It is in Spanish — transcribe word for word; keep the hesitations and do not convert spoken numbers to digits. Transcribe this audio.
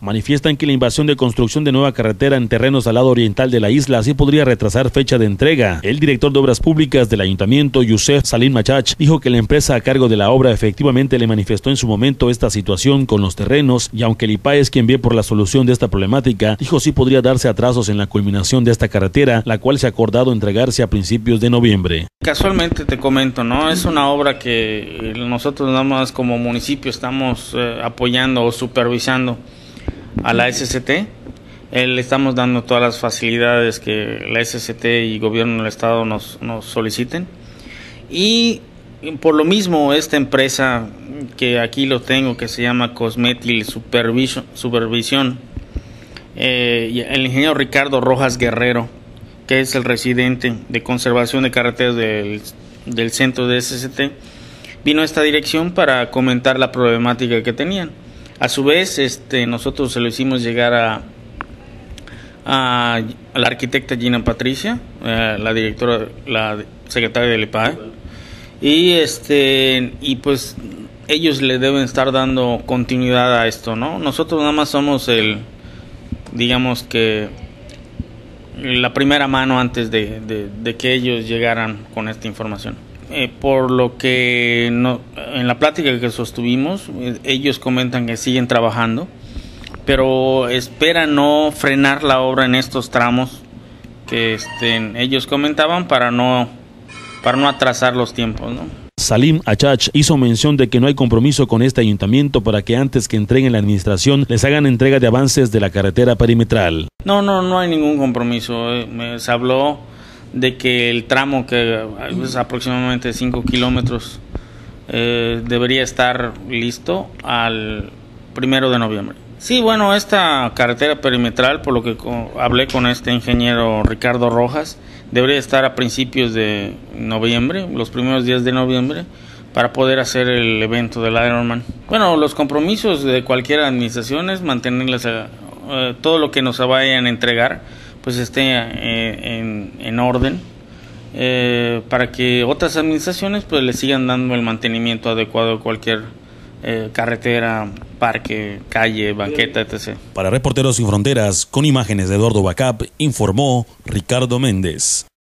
manifiestan que la invasión de construcción de nueva carretera en terrenos al lado oriental de la isla sí podría retrasar fecha de entrega. El director de Obras Públicas del Ayuntamiento, Youssef Salim Machach, dijo que la empresa a cargo de la obra efectivamente le manifestó en su momento esta situación con los terrenos, y aunque el I P A es quien ve por la solución de esta problemática, dijo sí podría darse atrasos en la culminación de esta carretera, la cual se ha acordado entregarse a principios de noviembre. Casualmente te comento, ¿no? Es una obra que nosotros nada más como municipio estamos eh, apoyando o supervisando a la S C T. Eh, le estamos dando todas las facilidades que la S C T y gobierno del estado nos, nos soliciten. Y por lo mismo esta empresa que aquí lo tengo, que se llama Cosmetil Supervision, Supervisión, eh, el ingeniero Ricardo Rojas Guerrero, que es el residente de conservación de carreteras del, del centro de S C T, vino a esta dirección para comentar la problemática que tenían. A su vez, este, nosotros se lo hicimos llegar a, a, a la arquitecta Gina Patricia, eh, la directora, la secretaria del I P A, y este, y pues ellos le deben estar dando continuidad a esto, ¿no? Nosotros nada más somos el, digamos que la primera mano antes de, de, de que ellos llegaran con esta información. Eh, por lo que no, en la plática que sostuvimos, eh, ellos comentan que siguen trabajando, pero esperan no frenar la obra en estos tramos que este, ellos comentaban para no, para no atrasar los tiempos, ¿no? Salim Machach hizo mención de que no hay compromiso con este ayuntamiento para que antes que entreguen la administración les hagan entrega de avances de la carretera perimetral. No, no, no hay ningún compromiso. Eh, se habló de que el tramo, que es aproximadamente cinco kilómetros, eh, debería estar listo al primero de noviembre. Sí, bueno, esta carretera perimetral, por lo que co- hablé con este ingeniero Ricardo Rojas, debería estar a principios de noviembre, los primeros días de noviembre, para poder hacer el evento del Ironman. Bueno, los compromisos de cualquier administración es mantenerles a, eh, todo lo que nos vayan a entregar, pues esté eh, en, en orden, eh, para que otras administraciones pues le sigan dando el mantenimiento adecuado a cualquier eh, carretera, parque, calle, banqueta, etcétera. Para Reporteros Sin Fronteras, con imágenes de Eduardo Bacap, informó Ricardo Méndez.